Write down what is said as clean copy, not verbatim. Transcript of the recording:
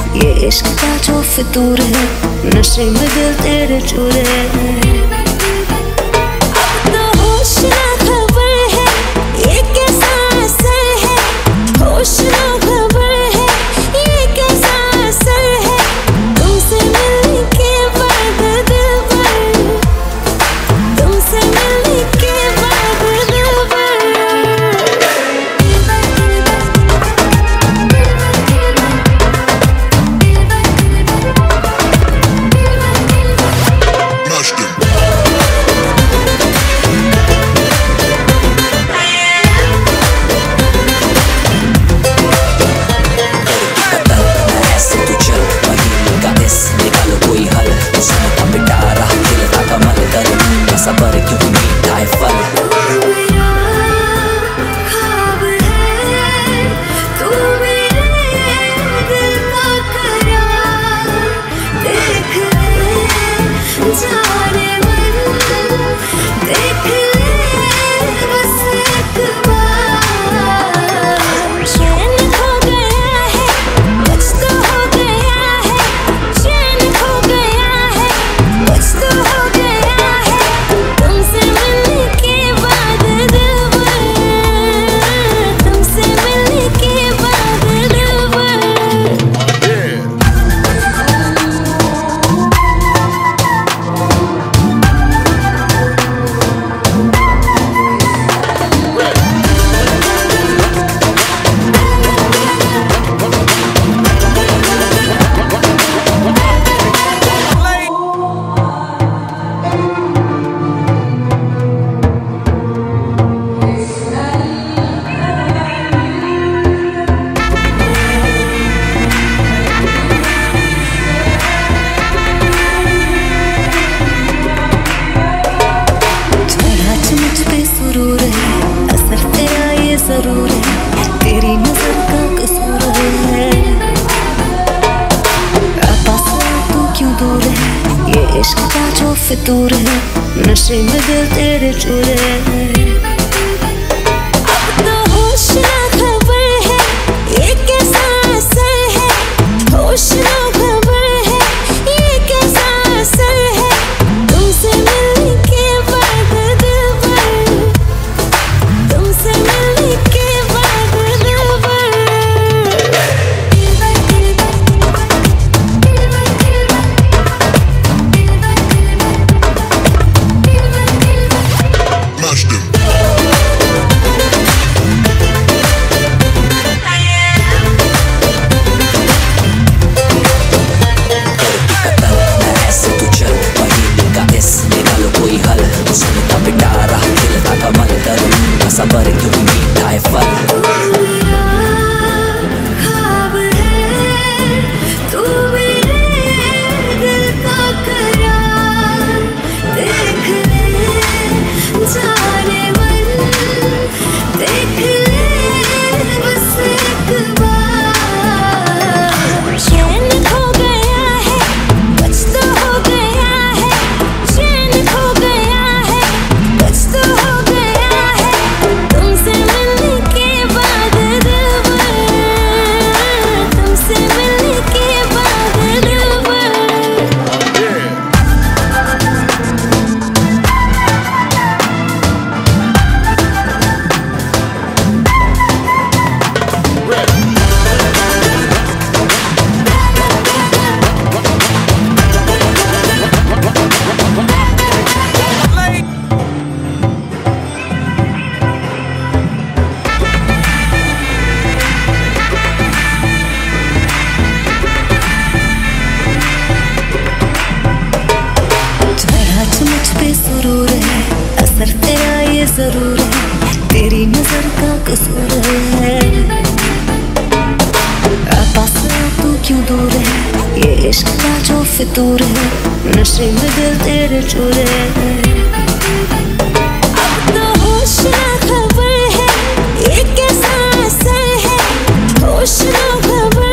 ये इश्क का जो फितूर है, नशे में दिल तेरे चूर है। अब तो होश ना खबर है, ये कैसा असर है, होश ना खबर है, ये कैसा असर है, तुमसे मिलने के बाद दिल भर, तुमसे मिलने के बाद दिल भर। सबर क्यों मीठा है फल, ख्वाब है तू मेरे दिल का करार, देख ले जाने मन, देख ले बस एक बार। चैन खो गया है, कुछ तो हो गया है, चैन खो गया है, कुछ तो हो गया है, तुमसे मिलने के बाद दिल भर, तुमसे मिलने के बाद दिल भर। सुरूर है, असर तेरा ये जरूर है, तेरी नजर का कसूर है। पास तू क्यों दूर है, ये इश्क का जो फितूर है, नशे में दिल तेरे चूर है। अब तो होश ना खबर है, ये कैसा असर है, होश ना खबर है, ये कैसा असर है, तुमसे मिलने के बाद दिल भर, तुमसे मिलने के बाद दिल भर। सबर क्यों मीठा है फल, ख्वाब है तू मेरे दिल का करार, देख ले जाने मन, देख ले बस एक बार। चैन खो गया है, कुछ तो हो गया है, चैन खो गया है, कुछ तो हो गया है, तुमसे मिलने के बाद दिल भर, तुमसे मिलने के बाद दिल भर। मुझ पे सुरूर है, असर तेरा ये जरूर है, तेरी नजर का कसूर है। पास तू क्यों दूर है, ये इश्क का जो फितूर है, नशे में दिल तेरे चूर है। अब तो होश ना खबर है, ये कैसा असर है, होश ना खबर